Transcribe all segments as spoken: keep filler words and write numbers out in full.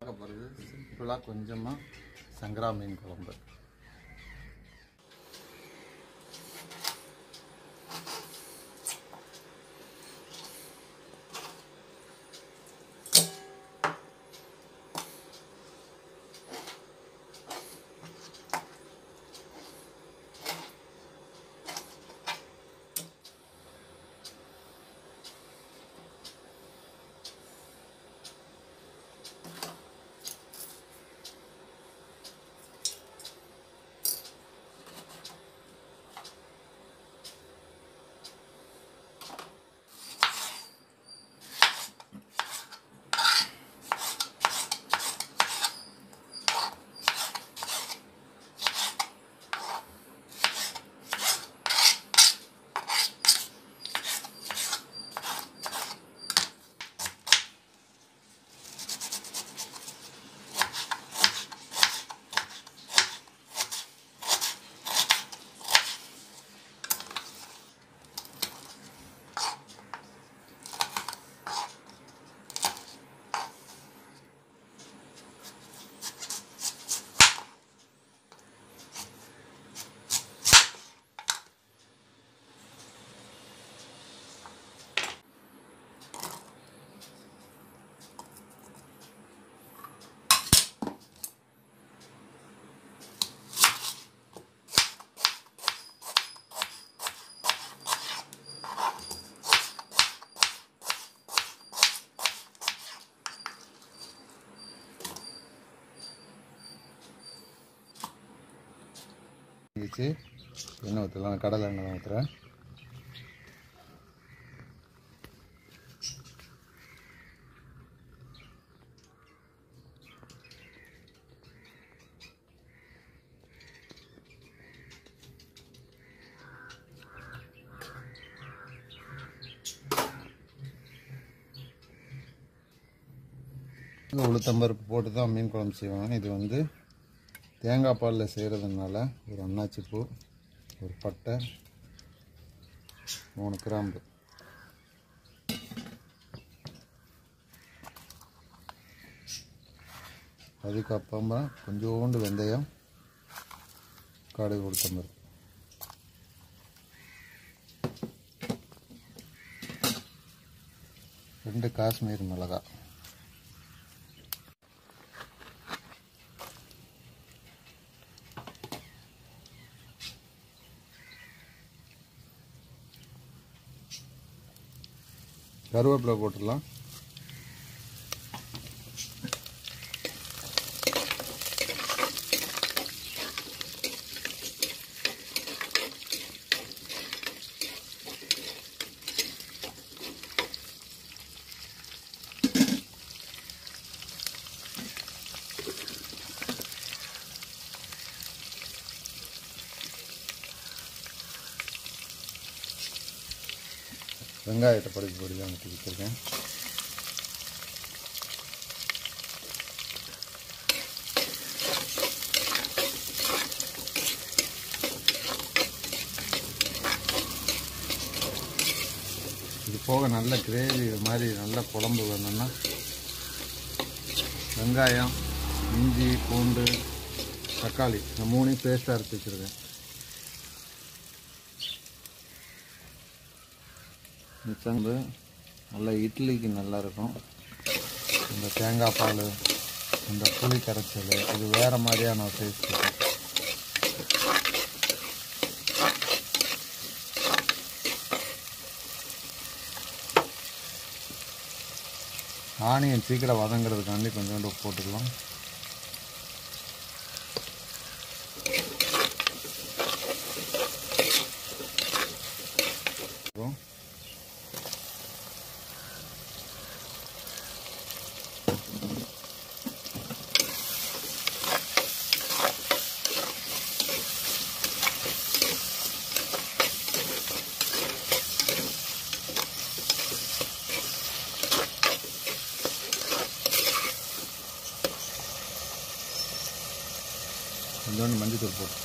போகிறது சிம்பிளாக கொஞ்சமாக சங்கரா மீன் குழம்பு. வச்சு எண்ணெய் ஊற்றலாம். கடலை எண்ணெய் ஊற்றுறேன். உளுத்தம்பருப்பு போட்டு தான் மீன் குழம்பு செய்வாங்க. இது வந்து தேங்காய் பாலில் செய்கிறதுனால ஒரு அன்னாச்சி பூ, ஒரு பட்டை, மூணு கிராம்பு, அதுக்கப்புறமா கொஞ்சோண்டு வெந்தயம், கடுகு, உளுத்தம்பருப்பு, ரெண்டு காஷ்மீர் மிளகாய், கருவேப்பிலை போட்டுடலாம். வெங்காயத்தை பொடிச்சு பொடியாக ஊற்றி வச்சுருக்கேன். இது போக நல்ல கிரேவி மாதிரி நல்ல குழம்பு வேணும்னா வெங்காயம், இஞ்சி, பூண்டு, தக்காளி இந்த மூணையும் பேஸ்ட்டாக அரைச்சி வச்சுருக்கேன். மிச்சந்து நல்லா இட்லிக்கு நல்லாயிருக்கும். இந்த தேங்காய் பால், இந்த புளி கரைச்சல், இது வேறு மாதிரியான டேஸ்ட் இருக்கும். ஆனியன் சீக்கிரம் வதங்கிறதுக்காண்டி கொஞ்சோண்டு போட்டுக்கலாம். கொஞ்சோண்டு மஞ்சள் போட்டு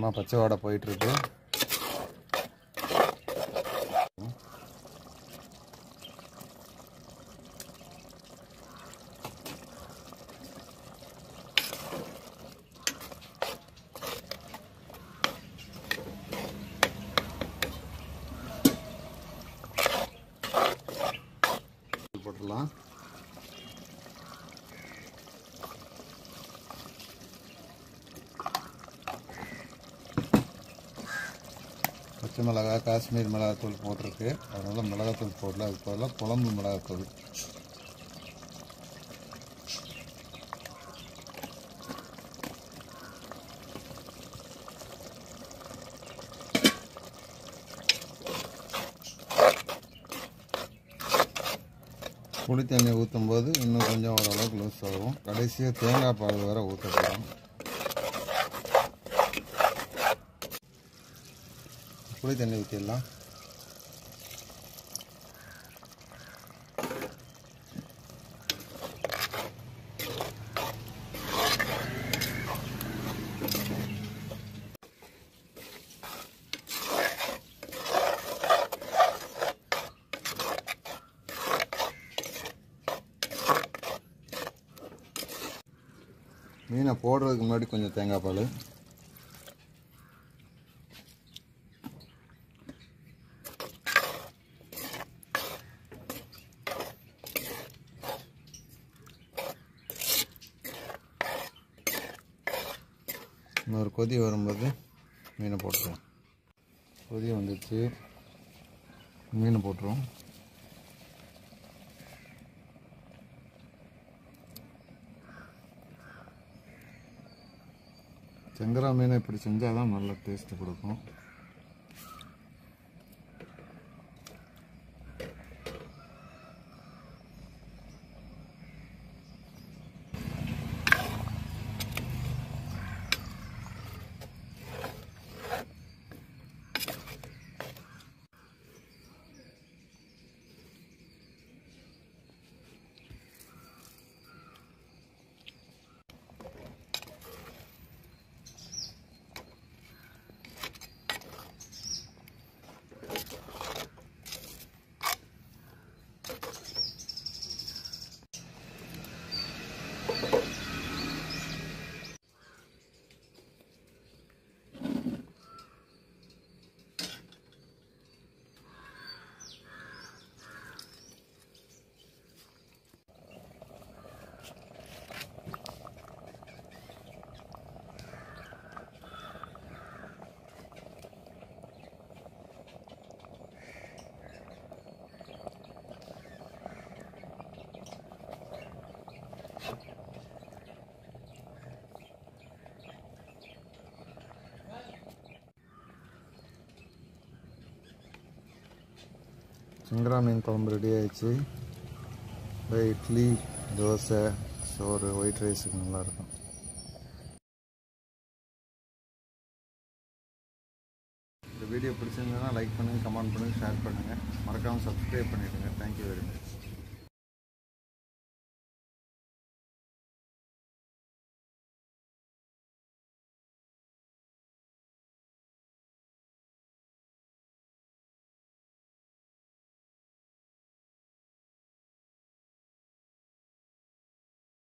கொஞ்சமாக பச்சை வாடை போயிட்டுருக்கு. போட்டுடலாம். பச்சை மிளகாய் காஷ்மீர் மிளகாத்தூள் போட்டிருக்கு, அதனால் மிளகாத்தூள் போடல, அதுக்கு பதிலாக குழம்பு மிளகாத்தூள். புளி தண்ணி ஊற்றும் போது இன்னும் கொஞ்சம் ஓரளவுக்கு லூஸ் ஆகும். கடைசியாக தேங்காய் பால் வேறு ஊற்றப்படும். புளி தண்ணி ஊற்றிடலாம். மீனை போடுறதுக்கு முன்னாடி கொஞ்சம் தேங்காய் பால், இன்னொரு கொதி வரும்போது மீனை போட்டுருவோம். கொதி வந்துச்சு, மீனை போட்டுருவோம். செங்கரா மீனை இப்படி செஞ்சால் தான் நல்ல டேஸ்ட்டு கொடுக்கும். செங்கரா மீன் குழம்பு ரெடி ஆயிடுச்சு. இட்லி, தோசை, சோறு, ஒயிட் ரைஸுக்கு நல்லாயிருக்கும். இந்த வீடியோ பிடிச்சிருந்ததுன்னா லைக் பண்ணுங்கள், கமெண்ட் பண்ணுங்கள், ஷேர் பண்ணுங்கள், மறக்காமல் சப்ஸ்கிரைப் பண்ணிவிடுங்க. Thank you very much.